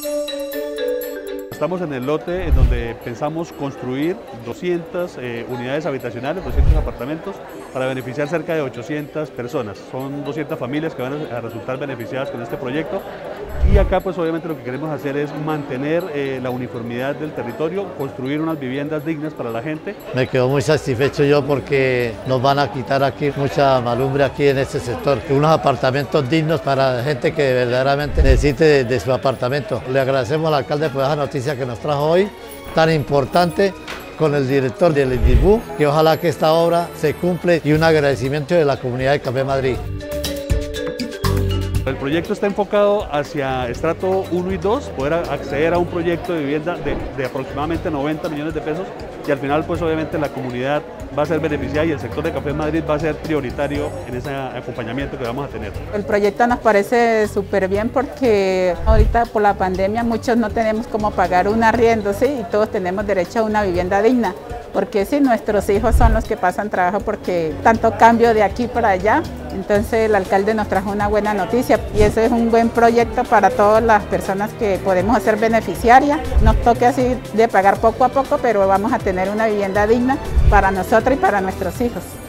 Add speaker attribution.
Speaker 1: Estamos en el lote en donde pensamos construir 200 unidades habitacionales, 200 apartamentos, para beneficiar cerca de 800 personas. Son 200 familias que van a resultar beneficiadas con este proyecto. Y acá pues obviamente lo que queremos hacer es mantener la uniformidad del territorio, construir unas viviendas dignas para la gente.
Speaker 2: Me quedo muy satisfecho yo porque nos van a quitar aquí mucha malumbre aquí en este sector. Unos apartamentos dignos para la gente que verdaderamente necesite de su apartamento. Le agradecemos al alcalde por esa noticia que nos trajo hoy, tan importante, con el director del INDIBU, que ojalá que esta obra se cumple, y un agradecimiento de la comunidad de Café Madrid.
Speaker 1: El proyecto está enfocado hacia estrato 1 y 2, poder acceder a un proyecto de vivienda de aproximadamente 90 millones de pesos, y al final pues obviamente la comunidad va a ser beneficiada y el sector de Café Madrid va a ser prioritario en ese acompañamiento que vamos a tener.
Speaker 3: El proyecto nos parece súper bien porque ahorita por la pandemia muchos no tenemos cómo pagar un arriendo, ¿sí? Y todos tenemos derecho a una vivienda digna, porque sí, nuestros hijos son los que pasan trabajo porque tanto cambio de aquí para allá. Entonces el alcalde nos trajo una buena noticia y eso es un buen proyecto para todas las personas que podemos ser beneficiarias. Nos toca así de pagar poco a poco, pero vamos a tener una vivienda digna para nosotros y para nuestros hijos.